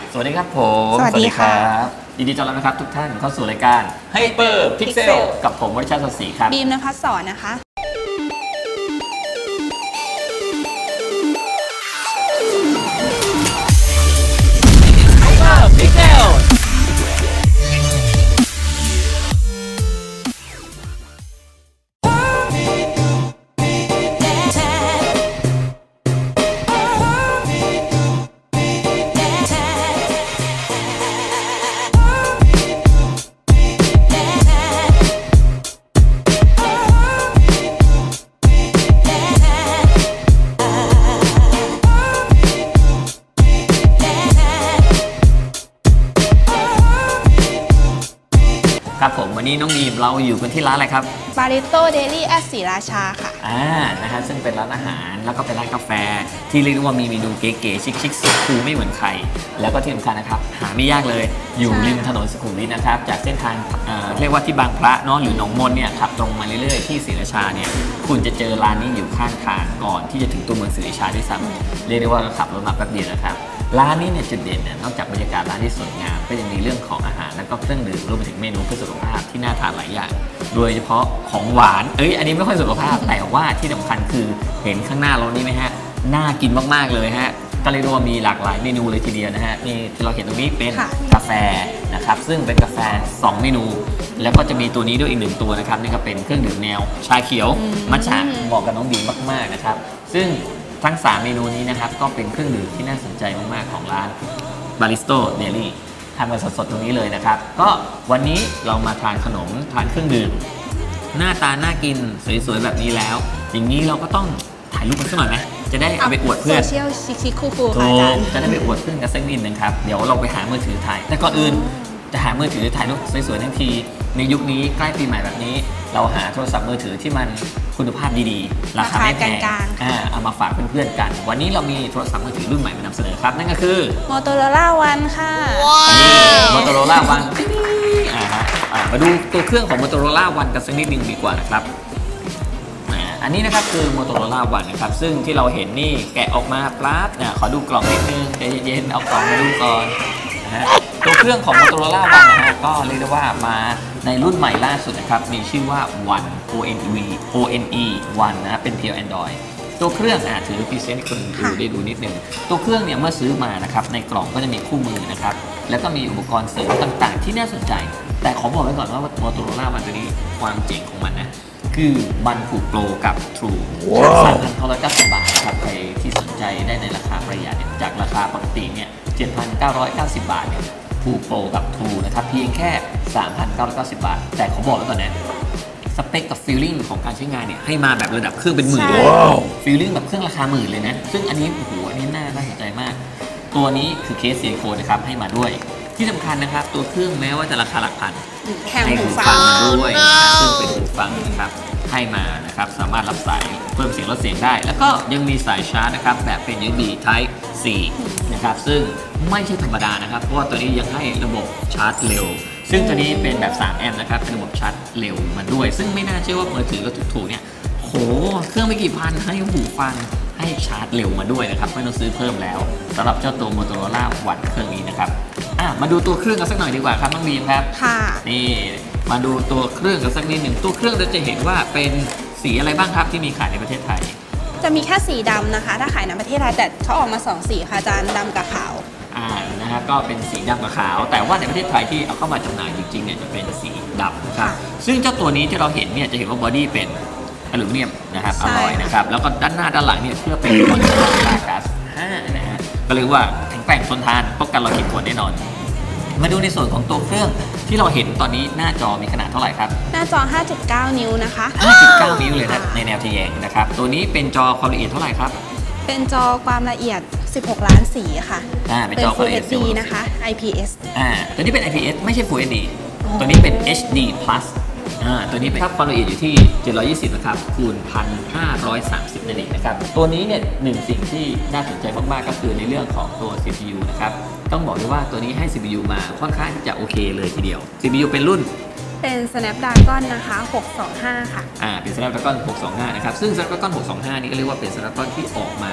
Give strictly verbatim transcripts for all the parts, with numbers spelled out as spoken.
สวัสดีครับผมสวัสดีค่ะยินดีต้อนรับนะครับทุกท่านเข้าสู่รายการ Hyper Pixel กับผมวริชาติ สศรีครับบีม ณภัสสรนะคะ Hyper Pixelครับผมวันนี้น้องบีมเราอยู่กันที่ร้านอะไรครับบาริโต้เดลี่แอดศรีราชาค่ะอ่านะฮะซึ่งเป็นร้านอาหารแล้วก็เป็นร้านกาแฟที่เรียกว่ามีเมนูเก๋ๆชิคๆสุดคูลไม่เหมือนใครแล้วก็ที่สำคัญนะครับหาไม่ยากเลยอยู่ริมถนนสุขุมวิทนะครับจากเส้นทางเอ่อเรียกว่าที่บางพระเนาะหรือหนองมนเนี่ยขับตรงมาเรื่อยๆที่ศรีราชาเนี่ยคุณจะเจอร้านนี้อยู่ข้างทางก่อนที่จะถึงตัวเมืองศรีราชาด้วยซ้ำเรียกได้ว่าขับรถมาแป๊บเดียวนะครับร้านนี้เนี่ยจุดเด่นเนี่ยนอกจากบรรยากาศร้านที่สวยงามก็ยังมีเรื่องของอาหารและก็เครื่องดื่มรวมไปถึงเมนูเพื่อสุขภาพที่น่าทานหลายอย่างโดยเฉพาะของหวานเอ้ยอันนี้ไม่ค่อยสุขภาพแต่ว่าที่สำคัญคือเห็นข้างหน้าเรานี่ไหมฮะน่ากินมากๆเลยฮะก็เรียกว่ามีหลากหลายเมนูเลยทีเดียวนะฮะนี่ที่เราเห็นตรงนี้เป็นกาแฟนะครับซึ่งเป็นกาแฟสองเมนูแล้วก็จะมีตัวนี้ด้วยอีกหนึ่งตัวนะครับนี่ก็เป็นเครื่องดื่มแนวชาเขียวมัทฉะเหมาะกับน้องบีมากๆนะครับซึ่งทั้งสามเมนูนี้นะครับก็เป็นเครื่องดื่มที่น่าสนใจมากๆของร้านบาริสโต้เดลี่ทำกันสดๆตรงนี้เลยนะครับก็วันนี้เรามาทานขนมทานเครื่องดื่มหน้าตาน่ากินสวยๆแบบนี้แล้วอย่างนี้เราก็ต้องถ่ายรูปกันสักหน่อยไหมจะได้เอาไปอวดเพื่อนโซเชียลชิคๆคูลๆค่ะอาจารย์จะได้ไปอวดเพื่อนกันสักนิดนึงครับเดี๋ยวเราไปหามือถือถ่ายแต่ก่อนอื่นจะหามือถือถ่ายรูปสวยๆทั้งทีในยุคนี้ใกล้ปีใหม่แบบนี้เราหาโทรศัพท์มือถือที่มันคุณภาพดีๆราคาไม่แพงเอามาฝากเพื่อนๆกันวันนี้เรามีโทรศัพท์มือถือรุ่นใหม่มานำเสนอครับนั่นก็คือ Motorola One ค่ะ Motorola One มาดูตัวเครื่องของ Motorola One กันสักนิดนึงดีกว่านะครับอันนี้นะครับคือ Motorola One นะครับซึ่งที่เราเห็นนี่แกะออกมาปลั๊กเนี่ยขอดูกล่องนิดนึงใจเย็นๆเอากล่องมาดูก่อนนะฮะตัวเครื่องของ Motorola One นะฮะก็เรียกได้ว่ามาในรุ่นใหม่ล่าสุดนะครับมีชื่อว่า One O N E O N E One นะเป็นเพียว Android ตัวเครื่องอ่ะถือพรีเซนต์คนดูได้ดูนิดนึงตัวเครื่องเนี่ยเมื่อซื้อมานะครับในกล่องก็จะมีคู่มือนะครับแล้วก็มีอุปกรณ์เสริมต่างๆที่น่าสนใจแต่ขอบอกไว้ก่อนว่า Motorola One ตัวนี้ความเจ๋งของมันนะคือมันผูกโปรกับ True สามพันเก้าร้อยเก้าสิบบาทครับใครที่สนใจได้ในราคาประหยัดจากราคาปกติเนี่ย เจ็ดพันเก้าร้อยเก้าสิบบาทเนี่ยผูกโปรกับ True นะครับเพียงแค่ สามพันเก้าร้อยเก้าสิบบาทแต่เขาบอกไว้ก่อนนะสเปคกับฟีลลิ่งของการใช้งานเนี่ยให้มาแบบระดับเครื่องเป็นหมื่นเลยฟีลลิ่งแบบเครื่องราคาหมื่นเลยนะซึ่งอันนี้โอ้โหอันนี้น่าน่าสนใจมากตัวนี้คือเคสซิลิโคนนะครับให้มาด้วยที่สำคัญนะครับตัวเครื่องแม้ว่าจะราคาหลักพันให้หูฟังมาด้วยซึ่งเป็นหูฟังนะครับให้มานะครับสามารถรับสายเพิ่มเสียงลดเสียงได้แล้วก็ยังมีสายชาร์จนะครับแบบเป็น ยู เอส บี Type ซี นะครับซึ่งไม่ใช่ธรรมดานะครับเพราะว่าตัวนี้ยังให้ระบบชาร์จเร็วซึ่งตัวนี้เป็นแบบสามแอมป์นะครับเป็นระบบชาร์จเร็วมาด้วยซึ่งไม่น่าเชื่อว่ามือถือก็ถูกๆเนี่ยโหเครื่องไม่กี่พันให้หูฟังให้ชาร์จเร็วมาด้วยนะครับไม่ต้องซื้อเพิ่มแล้วสำหรับเจ้าตัว Motorola One เครื่องนี้นะครับอ่ะมาดูตัวเครื่องกันสักหน่อยดีกว่าครับน้องบีมครับค่ะนี่มาดูตัวเครื่องกันสักนิดหนึ่งตัวเครื่องเราจะเห็นว่าเป็นสีอะไรบ้างครับที่มีขายในประเทศไทยจะมีแค่สีดำนะคะถ้าขายในประเทศไทยแต่เขาออกมาสองสีค่ะอาจารย์ดำกับขาวอ่านะฮะก็เป็นสีดำกับขาวแต่ว่าในประเทศไทยที่เอาเข้ามาจำหน่ายจริงๆเนี่ยจะเป็นสีดำนะครับซึ่งเจ้าตัวนี้ที่เราเห็นเนี่ยจะเห็นว่าบอดี้เป็นอลูมิเนียมนะครับอลลอยนะครับแล้วก็ด้านหน้าด้านหลังเนี่ยเพื่อเป็นคอนโทรลลากัสห้านะฮะก็เรียกว่าแข็งแกร่งทนทานป้องกันรอยขีดข่วนแน่นอนมาดูในส่วนของตัวเครื่องที่เราเห็นตอนนี้หน้าจอมีขนาดเท่าไหร่ครับหน้าจอ ห้าจุดเก้า นิ้วนะคะห้าจุดเก้า นิ้วเลยนะในแนวทะแยงนะครับตัวนี้เป็นจอความละเอียดเท่าไหร่ครับเป็นจอความละเอียดสิบหกล้านสีค่ะอ่าเป็นจอความละเอียด Full เอช ดี นะคะ ไอ พี เอสอ่าตัวนี้เป็น ไอ พี เอส ไม่ใช่ Full เอช ดี ตัวนี้เป็น เอช ดี Plus อ่าตัวนี้เป็นความละเอียดอยู่ที่เจ็ดร้อยยี่สิบนะครับคูณ หนึ่งพันห้าร้อยสามสิบ นั่นเองนะครับตัวนี้เนี่ยหนึ่งสิ่งที่น่าสนใจมากๆก็คือในเรื่องของตัว ซี พี ยู นะครับต้องบอกเลยว่าตัวนี้ให้ ซี พี ยู มาค่อนข้างที่จะโอเคเลยทีเดียว ซี พี ยู เป็นรุ่นเป็น Snapdragon นะคะหกสองห้าค่ะอ่าเป็น Snapdragon หกสองห้านะครับซึ่ง Snapdragon หกสองห้านี่ก็เรียกว่าเป็น Snapdragon ที่ออกมาภ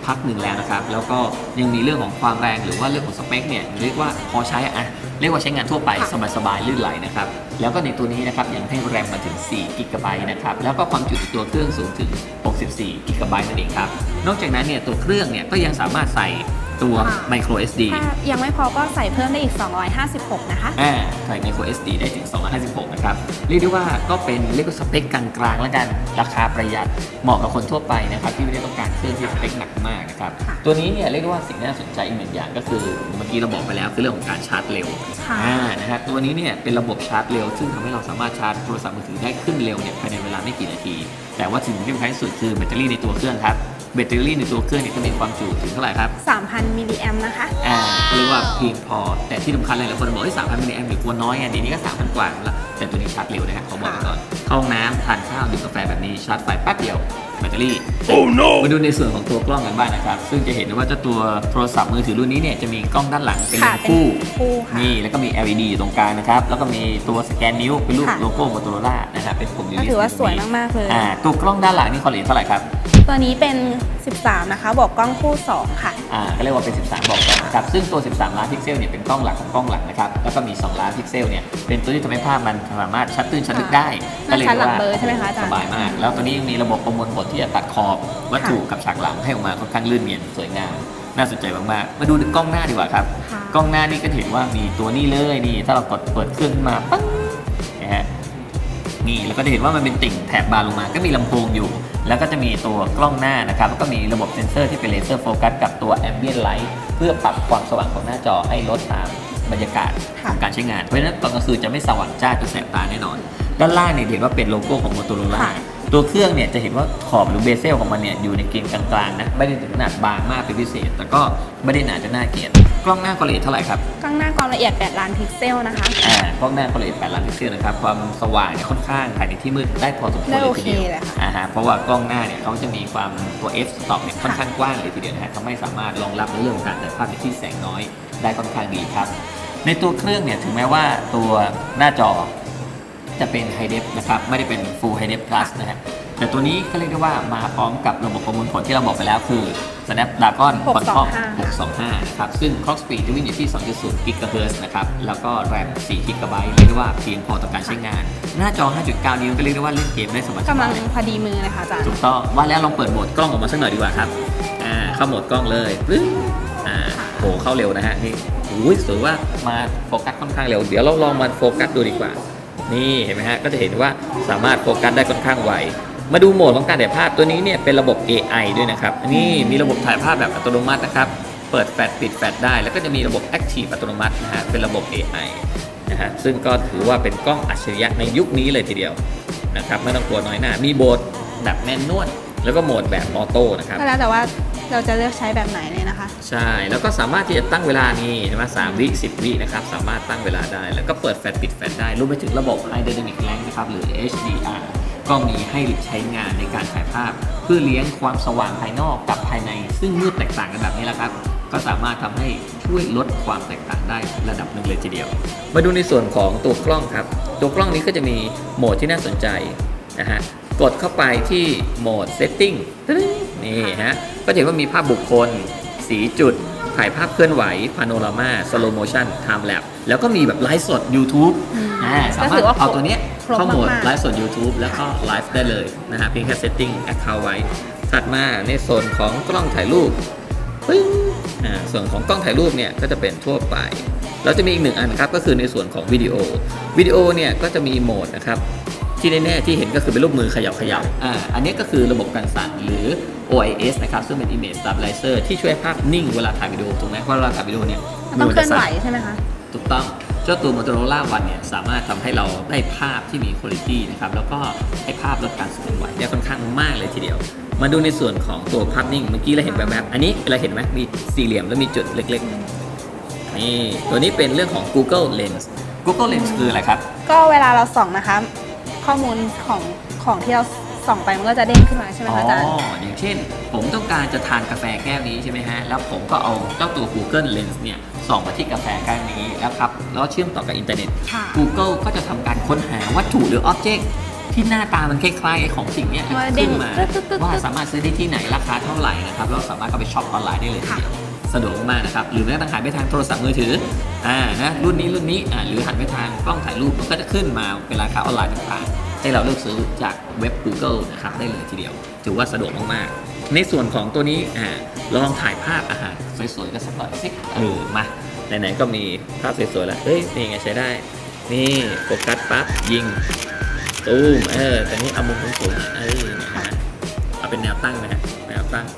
พักหนึ่งแล้วนะครับแล้วก็ยังมีเรื่องของความแรงหรือว่าเรื่องของสเปคเนี่ยเรียกว่าพอใช้อะเรียกว่าใช้งานทั่วไปสบายๆลื่นไหลนะครับแล้วก็ในตัวนี้นะครับยังให้แรมมาถึงสี่กิกะไบต์นะครับแล้วก็ความจุตัวเครื่องสูงถึงหกสิบสี่กิกะไบต์นั่นเองครับนอกจากนั้นเนี่ยตัวเครื่องเนี่ยก็ยังสามารถใส่ตัว micro เอส ดีถ้ายังไม่พอก็ใส่เพิ่มได้อีกสองร้อยห้าสิบหกนะคะอ่าใส่ micro เอส ดี ได้ถึงสองร้อยห้าสิบหกนะครับเรียกได้ว่าก็เป็นเรียกว่าสเปคกลางๆแล้วกันราคาประหยัดเหมาะกับคนทั่วไปนะครับที่ไม่ได้ต้องการเครื่องที่สเปคหนักมากนะครับตัวนี้เนี่ยเรียกได้ว่าสิ่งน่าสนใจอีกหนึ่งอย่างก็คือเมื่อกี้เราบอกไปแล้วคือเรื่องของการชาร์จเร็วอ่านะครับตัวนี้เนี่ยเป็นระบบชาร์จเร็วซึ่งทำให้เราสามารถชาร์จโทรศัพท์มือถือได้ขึ้นเร็วเนี่ยภายในเวลาไม่กี่นาทีแต่ว่าสิ่งที่สำคัญที่สุดคือแบตเตอรี่ในตัวเครื่องครับแบตเตอรี่ในตัวเครื่องเนี่ยก็มีความจุถึงเท่าไหร่ครับสามพัน มิลลิแอมป์นะคะอ่าเรียกว่าเพียงพอแต่ที่สำคัญเลยหลายคนบอกว่าสามพันมิลลิแอมป์หรือกลัวน้อยไงดีนี้ก็สามพันกว่าแล้วแต่ตัวนี้ชาร์จเร็วนะครับเขาบอกก่อนเข้าห้องน้ำทานข้าวดื่มกาแฟแบบนี้ชาร์จไฟแป๊บเดียวแบตเตอรี่ oh, no. มาดูในส่วนของตัวกล้องกันบ้างนะครับซึ่งจะเห็นว่าเจ้าตัวโทรศัพท์มือถือรุ่นนี้เนี่ยจะมีกล้องด้านหลังเป็นเลนส์คู่นี่แล้วก็มี แอล อี ดี อยู่ตรงกลางนะครับแล้วก็มีตัวสแกนนิ้วเป็นรูปโลโก้ Motorola นะครับเป็นปุ่ม ยู เอส บีถือว่าสวยมากๆเลยอ่าตัวกล้องด้านหลังนี่ความละเอียดเท่าไหร่ครับตัวนี้เป็นสิบสามนะคะบอกกล้องคู่สองค่ะอ่าก็เรียกว่าเป็นสิบสามบอกสองนะครับซึ่งตัวสิบสามล้านพิกเซลเนี่ยเป็นกล้องหลักของกล้องหลักนะครับแล้วก็มีสองล้านพิกเซลเนี่ยเป็นตัวที่ทำให้ภาพมันสามารถชัดตื้นชัดลึกได้ก็เลยว่าสบายมากแล้วตัวนี้มีระบบประมวลผลที่จะตัดขอบวัตถุกับฉากหลังให้ออกมาค่อนข้างลื่นเนียนสวยงามน่าสนใจมากๆมาดูกล้องหน้าดีกว่าครับกล้องหน้านี่ก็เห็นว่ามีตัวนี้เลยนี่ถ้าเรากดเปิดเครื่องขึ้นมาปั๊บนะฮะนี่แล้วก็จะเห็นว่ามันเป็นติ่งแถบบานลงมาก็มีลำโพงอยู่แล้วก็จะมีตัวกล้องหน้านะครับแล้วก็มีระบบเซ็นเซอร์ที่เป็นเลเซอร์โฟกัสกับตัวแอมเบียนไลท์เพื่อปรับความสว่างของหน้าจอให้ลดตามบรรยากาศของการใช้งานเพราะฉะนั้นตอนกลางคืนจะไม่สว่างจ้าจนแสบตาแน่นอนด้านล่างเนี่ยเห็นว่าเป็นโลโก้ของ Motorolaตัวเครื่องเนี่ยจะเห็นว่าขอบหรือเบเซลของมันเนี่ยอยู่ในเกณฑ์กลางๆนะไม่ได้ถึงขนาดบางมากเป็นพิเศษแต่ก็ไม่ได้หนาจนน่าเกลียดกล้องหน้าความละเอียดเท่าไหร่ครับกล้องหน้าความละเอียดแปดล้านพิกเซลนะคะอ่ากล้องหน้าความละเอียดแปดล้านพิกเซลนะครับความสว่างเนี่ยค่อนข้างถ่ายในที่มืดได้พอสมควรเลยทีเดียวอ่าฮะเพราะว่ากล้องหน้าเนี่ยเขาจะมีความตัว f stop เนี่ยค่อนข้างกว้างเลยทีเดียวนะฮะทำให้สามารถรองรับในเรื่องของการถ่ายภาพในที่แสงน้อยได้ค่อนข้างดีครับในตัวเครื่องเนี่ยถึงแม้ว่าตัวหน้าจอจะเป็น High Def นะครับไม่ได้เป็น Full High Def Plus นะฮะแต่ตัวนี้ก็เรียกได้ว่ามาพร้อมกับระบบประมวลผลที่เราบอกไปแล้วคือ Snapdragon Qualcomm หกสองห้านะครับซึ่ง Clock Speed จะวิ่งอยู่ที่ สองจุดศูนย์ กิกะเฮิรตซ์นะครับแล้วก็แรมสี่กิกะไบต์เรียกได้ว่าเพียงพอต่อการใช้งานหน้าจอ ห้าจุดเก้า นิ้วก็เรียกได้ว่าเล่นเกมได้สบายๆกำลังพอดีมือเลยค่ะอาจารย์ถูกต้องว่าแล้วลองเปิดโหมดกล้องออกมาสักหน่อยดีกว่าครับอ่าเข้าโหมดกล้องเลยปึ๊บอ่าโหเข้าเร็วนะฮะนี่โอ้ยสวยว่ามาโฟกัสค่อนข้างเร็วเดี๋ยวเราลองมาโฟกัสดูดีกว่านี่เห็นไหมฮะก็จะเห็นว่าสามารถโฟกัสได้ค่อนข้างไวมาดูโหมดของการถ่ายภาพตัวนี้เนี่ยเป็นระบบ เอ ไอ ด้วยนะครับนี่มีระบบถ่ายภาพแบบอัตโนมัตินะครับเปิดแฟลชปิดแฟลชได้แล้วก็จะมีระบบ Active อัตโนมัตินะฮะเป็นระบบ เอ ไอ นะฮะซึ่งก็ถือว่าเป็นกล้องอัจฉริยะในยุคนี้เลยทีเดียวนะครับไม่ต้องกลัวน้อยหน้ามีโหมดแบบแมนนวลแล้วก็โหมดแบบออโต้นะครับแล้วแต่ว่าเราจะเลือกใช้แบบไหนเลยนะคะใช่แล้วก็สามารถที่จะตั้งเวลานี่ใช่ไหมสามวิสิบวินะครับสามารถตั้งเวลาได้แล้วก็เปิดแฟลชปิดแฟลชได้รวมไปถึงระบบ High Dynamic Range นะครับหรือ เอช ดี อาร์ ก็มีให้ใช้งานในการถ่ายภาพเพื่อเลี้ยงความสว่างภายนอกกับภายในซึ่งมืดแตกต่างกันแบบนี้แหละครับก็สามารถทำให้ช่วยลดความแตกต่างได้ระดับหนึ่งเลยทีเดียวมาดูในส่วนของตัวกล้องครับตัวกล้องนี้ก็จะมีโหมดที่น่าสนใจนะฮะกดเข้าไปที่โหมด Setting นี่ฮะก็จะเห็นว่ามีภาพบุคคลสีจุดถ่ายภาพเคลื่อนไหวพาโนรามาสโลโมชั่นไทม์แลปแล้วก็มีแบบไลฟ์สด YouTube อ่าสามารถเอาตัวนี้เข้าโหมดไลฟ์สด YouTube แล้วก็ไลฟ์ได้เลยนะฮะเพียงแค่ Setting Account ไว้ถัดมาในส่วนของกล้องถ่ายรูปอ่าส่วนของกล้องถ่ายรูปเนี่ยก็จะเป็นทั่วไปแล้วจะมีอีกหนึ่งอันครับก็คือในส่วนของวิดีโอวิดีโอเนี่ยก็จะมีโหมดนะครับที่แน่ๆที่เห็นก็คือเป็นรูปมือเขย่าเขย่าอ่าอันนี้ก็คือระบบการสั่นหรือ โอ ไอ เอส นะครับซึ่งเป็น Image Stabilizer ที่ช่วยภาพนิ่งเวลาถ่ายวิดีโอถูกไหมเพราะเวลาถ่ายวิดีโอเนี่ยต้องเคลื่อนไหวใช่ไหมคะถูกต้องเจ้าตัว Motorola One เนี่ยสามารถทำให้เราได้ภาพที่มี quality นะครับแล้วก็ให้ภาพลดการสั่นไหวได้ค่อนข้างมากเลยทีเดียวมาดูในส่วนของตัวภาพนิ่งเมื่อกี้เราเห็นแบบๆอันนี้เราเห็นไหมมีสี่เหลี่ยมแล้วมีจุดเล็กๆนี่ตัวนี้เป็นเรื่องของ Google Lens Google Lens คืออะไรครับก็เวลาเราส่องนะคะข้อมูลของของที่เราส่องไปมันก็จะเด้งขึ้นมาใช่ไหมคะอาจารย์อ๋ออย่างเช่นผมต้องการจะทานกาแฟแก้วนี้ใช่ไหมฮะแล้วผมก็เอาเจ้าตัว Google Lens เนี่ยส่องมาที่กาแฟแก้วนี้แล้วครับแล้วเชื่อมต่อกับอินเทอร์เน็ต Google ก็จะทำการค้นหาวัตถุหรือ Object ที่หน้าตามันคล้ายๆของสิ่งนี้ขึ้นมาว่าสามารถซื้อได้ที่ไหนราคาเท่าไหร่นะครับเราสามารถเข้าไปช็อปออนไลน์ได้เลยทีเดียวสะดวกมากนะครับหรือแม้แต่หันไปทางโทรศัพท์มือถืออ่านะรุ่นนี้รุ่นนี้อ่าหรือหันไปทางกล้องถ่ายรูปมันก็จะขึ้นมาเป็นราคาออนไลน์ต่างๆให้เราเลือกซื้อจากเว็บ Google นะครับได้เลยทีเดียวถือว่าสะดวกมากๆในส่วนของตัวนี้อ่าเราลองถ่ายภาพอาหารสวยๆกันสักหน่อยสิเออมาไหนๆก็มีภาพสวยๆแล้วเฮ้ยนี่ไงใช้ได้นี่โฟกัสปั๊บยิงตูมเออแต่นี่เอามุมสูงๆเออนะฮะเอาเป็นแนวตั้งนะฮะแนวตั้ง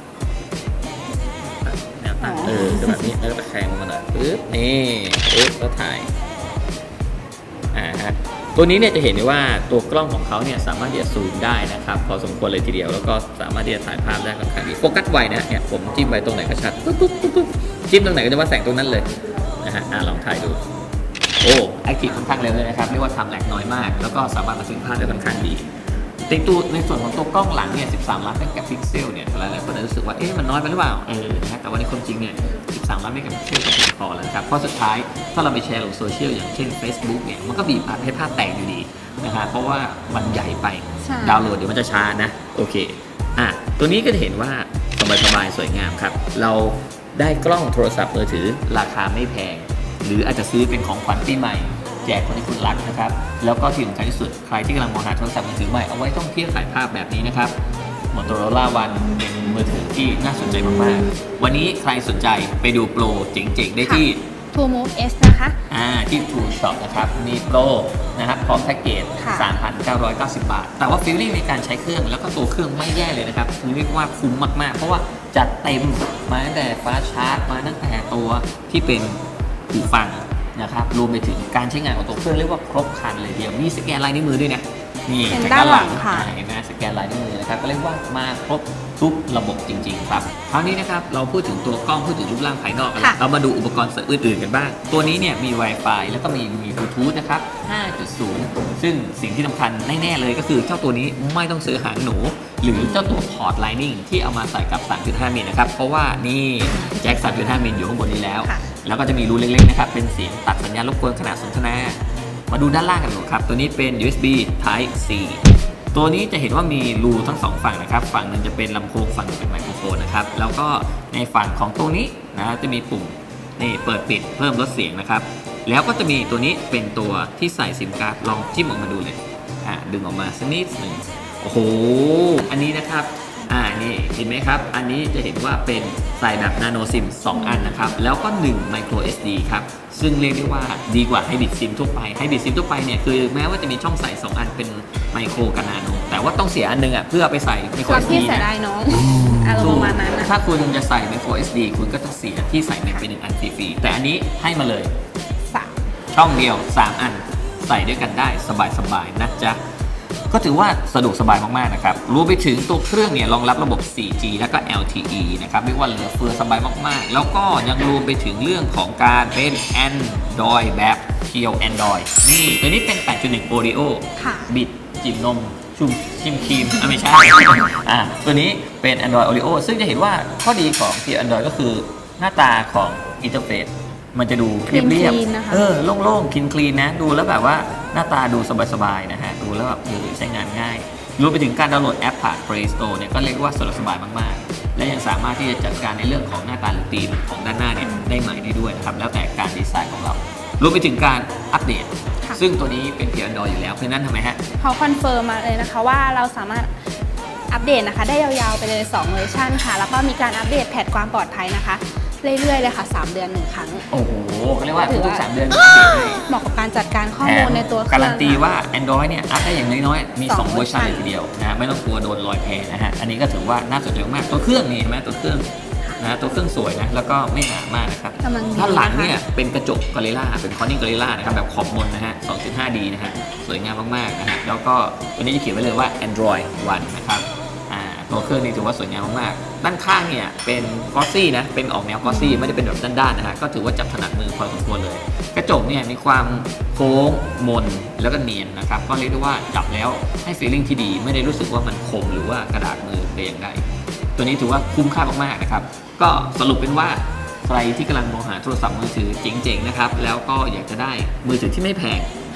แนวตั้งเออแบบนี้แล้วก็ตะแคงมาหน่อยปึ๊บนี่ปึ๊บแล้วถ่ายอ่าฮะตัวนี้เนี่ยจะเห็นได้ว่าตัวกล้องของเขาเนี่ยสามารถที่จะซูมได้นะครับพอสมควรเลยทีเดียวแล้วก็สามารถที่จะถ่ายภาพได้ค่อนข้างดีโฟกัสไวนะเนี่ยผมจิ้มไปตรงไหนก็ชัดปึ๊บปึ๊บปึ๊บจิ้มตรงไหนก็จะว่าแสงตรงนั้นเลยนะฮะอ่าลองถ่ายดูโอ้แอคทีฟค่อนข้างเร็วเลยนะครับเรียกว่าทำแหลกน้อยมากแล้วก็สามารถบันทึกภาพได้ค่อนข้างดีในตัวในส่วนของตัวกล้องหลังเนี่ยสิบสามล้านเมกะพิกเซลเนี่ยหลายๆคนอาจจะรู้สึกว่าเอ๊ะมันน้อยไปหรือเปล่าเออนะแต่ว่าในความจริงเนี่ยสิบสามล้านเมกะพิกเซลก็เพียงพอแล้วครับเพราะสุดท้ายถ้าเราไปแชร์ลงโซเชียลอย่างเช่น Facebook เนี่ยมันก็บีบอัดให้ภาพแตกอยู่ดีนะฮะเพราะว่ามันใหญ่ไปดาวน์โหลดเดี๋ยวมันจะช้านะโอเคอ่ะตัวนี้ก็จะเห็นว่าสบายๆสวยงามครับเราได้กล้องโทรศัพท์มือถือราคาไม่แพงหรืออาจจะซื้อเป็นของขวัญปีใหม่แจกคนที่คุณรักนะครับแล้วก็ที่สำคัญที่สุดใครที่กำลังมองหาโทรศัพท์มือถือใหม่เอาไว้ท่องเที่ยวถ่ายภาพแบบนี้นะครับ Motorola One เป็นมือถือที่น่าสนใจมากๆวันนี้ใครสนใจไปดูโปรเจ๋งๆได้ที่ทูมูฟ เอส นะคะอ่าที่ True Shop นะครับมีโปรนะครับพร้อมแพ็กเกจ สามพันเก้าร้อยเก้าสิบ บาทแต่ว่าฟีลลิ่งในการใช้เครื่องแล้วก็ตัวเครื่องไม่แย่เลยนะครับเรียกว่าคุ้มมากๆเพราะว่าจัดเต็มมาตั้งแต่ฟาสต์ชาร์จมาตั้งแต่ตัวที่เป็นหูฟังนะครับรวมไปถึงการใช้งานของตัวเครื่องเรียกว่าครบครันเลยเดียวมีสแกนลายนิ้วมือด้วยนะนี่จากด้านหลังเห็นไหมสแกนลายนิ้วมือนะครับก็เรียกว่ามาครบทุกระบบจริงๆครับคราวนี้นะครับเราพูดถึงตัวกล้องพูดถึงรูปร่างภายนอกกันแล้วเรามาดูอุปกรณ์เสริมอื่นๆกันบ้างตัวนี้เนี่ยมี Wi-Fi แล้วก็มีมีบลูทูธนะครับ ห้าจุดศูนย์ ซึ่งสิ่งที่สำคัญแน่ๆเลยก็คือเจ้าตัวนี้ไม่ต้องซื้อหางหนูหรือเจ้าตัวพอร์ต Lightning ที่เอามาใส่กับ สามจุดห้า มิลนะครับเพราะว่านี่แจ็ค สามจุดห้า มิลอยู่ข้างบนนี้แล้วแล้วก็จะมีรูเล็กๆนะครับเป็นเสียงตัดสัญญาณรบกวนขณะสนทนามาดูด้านล่างกันดูครับตัวนี้เป็น ยู เอส บี Type C ตัวนี้จะเห็นว่ามีรูทั้งสองฝั่งนะครับฝั่งหนึ่งจะเป็นลำโพงฝั่งนึงเป็นไมโครโฟนนะครับแล้วก็ในฝั่งของตัวนี้นะจะมีปุ่มนี่เปิดปิดเพิ่มลดเสียงนะครับแล้วก็จะมีตัวนี้เป็นตัวที่ใส่ซิมการ์ดลองจิ้มออกมาดูเลยอ่าดึงออกมาสักนิดหนึ่งโอ้โหอันนี้นะครับอ่านี่เห็นไหมครับอันนี้จะเห็นว่าเป็นใส่แบบนาโนซิมสองอันนะครับแล้วก็หนึ่ง Micro เอส ดี ครับซึ่งเรียกได้ว่าดีกว่าไฮบริดซิมทั่วไปไฮบริดซิมทั่วไปเนี่ยคือแม้ว่าจะมีช่องใส่สองอันเป็นไมโครกับนาโนแต่ว่าต้องเสียอันนึงอ่ะเพื่อไปใส่ Micro เอส ดีที่ใส่ได้น้องอารมณ์ประมาณนั้นนะถ้าคุณจะใส่ Micro เอส ดี คุณก็จะเสียที่ใส่เป็นหนึ่งอันฟรีๆแต่อันนี้ให้มาเลยช่องเดียวสามอันใส่ด้วยกันได้สบายๆนะจ๊ะก็ถือว่าสะดวกสบายมากๆนะครับรวมไปถึงตัวเครื่องเนี่ยรองรับระบบ โฟร์จี แล้วก็ แอล ที อี นะครับเรียกว่าเหลือเฟือสบายมากๆแล้วก็ยังรวมไปถึงเรื่องของการเป็น Android แบบเพียว Android นี่ตัวนี้เป็น แปดจุดหนึ่ง Oreo บิดจิ๋มนมชุ่มชิมครีมอ่ะไม่ใช่อ่ะตัวนี้เป็น Android Oreo ซึ่งจะเห็นว่าข้อดีของเพียว Android ก็คือหน้าตาของอินเทอร์เฟซมันจะดูเรียบๆเออโล่งๆคลีนๆนะดูแล้วแบบว่าหน้าตาดูสบายๆนะฮะดูแล้วแบบใช้งานง่ายรวมไปถึงการดาวน์โหลดแอปผ่าน Play Store เนี่ยก็เรียกว่าสะดวกสบายมากๆและยังสามารถที่จะจัดการในเรื่องของหน้าตาหรือธีมของด้านหน้าเนี่ยได้ใหม่ได้ด้วยนะครับแล้วแต่การดีไซน์ของเรารวมไปถึงการอัปเดตซึ่งตัวนี้เป็นเพียง Android อยู่แล้วเพราะนั้นทำไมฮะเขาคอนเฟิร์มมาเลยนะคะว่าเราสามารถอัปเดตนะคะได้ยาวๆไปเลยสองเวอร์ชันค่ะแล้วก็มีการอัปเดตแพทความปลอดภัยนะคะเรื่อยๆเลยค่ะสามเดือนหนึ่งครั้งโอ้โหเขาเรียกว่าทุกๆสามเดือนเหมาะกับการจัดการข้อมูลในตัวเครื่องการันตีว่า Android เนี่ยอัปได้อย่างน้อยๆมีสองเวอร์ชันเลยทีเดียวนะไม่ต้องกลัวโดนลอยแพนะฮะอันนี้ก็ถือว่าน่าสนใจมากตัวเครื่องนี่เห็นไหมตัวเครื่องนะตัวเครื่องสวยนะแล้วก็ไม่หนามากนะครับด้านหลังเนี่ยเป็นกระจกกอริลลาเป็นคอนนิ่งกอริลลานะครับแบบขอบบนนะฮะ สองจุดห้า ดี นะฮะสวยงามมากๆนะฮะแล้วก็ตัวนี้จะเขียนไว้เลยว่า Android วัน นะครับตัวเครื่องนี้ถือว่าสวยงามมากๆด้านข้างเนี่ยเป็นกอสซี่นะเป็นออกแนวกอสซี่ไม่ได้เป็นแบบด้านๆนะฮะก็ถือว่าจับถนัดมือพอสมควรเลยกระจกเนี่ยมีความโค้งมนแล้วก็เนียนนะครับก็เรียกได้ว่าจับแล้วให้ฟีลลิ่งที่ดีไม่ได้รู้สึกว่ามันคมหรือว่ากระดาษมือแต่อย่างใดตัวนี้ถือว่าคุ้มค่ามากๆนะครับก็สรุปเป็นว่าใครที่กำลังมองหาโทรศัพท์มือถือเจ๋งๆนะครับแล้วก็อยากจะได้มือถือที่ไม่แพง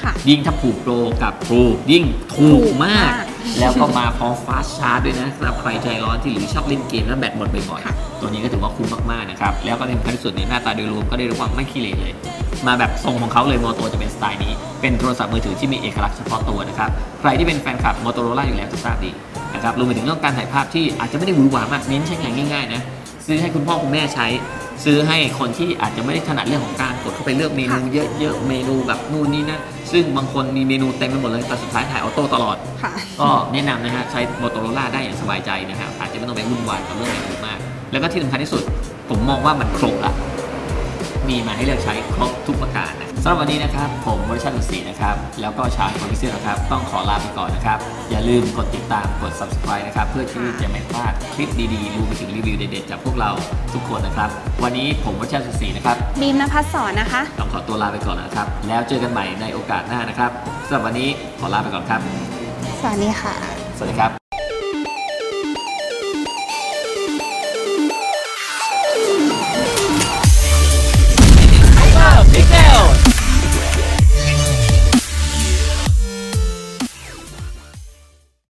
ค่ะยิ่งถ้าผูกโปรกับโปรยิ่งถูกมากถูกมากแล้วก็มาพร้อมฟาสชาร์จด้วยนะสำหรับใครใจร้อนที่หรือชอบเล่นเกมแล้วแบตหมดบ่อยๆตัวนี้ก็ถือว่าคุ้มมากๆนะครับแล้วก็ในขั้นที่สุดเนี่ยหน้าตาโดยรวมก็ได้รู้ว่าไม่ขี้เหร่เลยมาแบบทรงของเขาเลยโมโตจะเป็นสไตล์นี้เป็นโทรศัพท์มือถือที่มีเอกลักษณ์เฉพาะตัวนะครับใครที่เป็นแฟนคลับ Motorola อยู่แล้วจะทราบดีนะครับรวมไปถึงเรื่องการถ่ายภาพที่อาจจะไม่ได้หวือหวามากเน้นใช้งานง่ายๆนะซื้อให้คุณพ่อคุณแม่ใช้ซื้อให้คนที่อาจจะไม่ได้ถนัดเรื่องของการกดเข้าไปเลือกเมนูเยอะๆเมนูแบบนู่นนี่นะซึ่งบางคนมีเมนูเต็มไปหมดเลยแต่สุดท้ายถ่ายออโต้ตลอดค่ะก็แนะนำนะฮะใช้ Motorola ได้อย่างสบายใจนะฮะอาจจะไม่ต้องไปวุ่นวายกับเรื่องอะไรมากแล้วก็ที่สำคัญที่สุดผมมองว่ามันครบละมีมาให้เลือกใช้ครบทุกประการนะสำหรับวันนี้นะครับผมวรชัด สี่นะครับแล้วก็ชาวคอมพิวเตอร์นะครับต้องขอลาไปก่อนนะครับอย่าลืมกดติดตามกด ซับสไครบ์ นะครับเพื่อที่จะไม่พลาดคลิปดีๆรวมไปถึงรีวิวเด็ดๆจากพวกเราทุกคนนะครับวันนี้ผมวรชัด สี่นะครับบีมนภัสสรนะคะต้องขอตัวลาไปก่อนนะครับแล้วเจอกันใหม่ในโอกาสหน้านะครับสำหรับวันนี้ขอลาไปก่อนครับสวัสดีค่ะสวัสดีครับ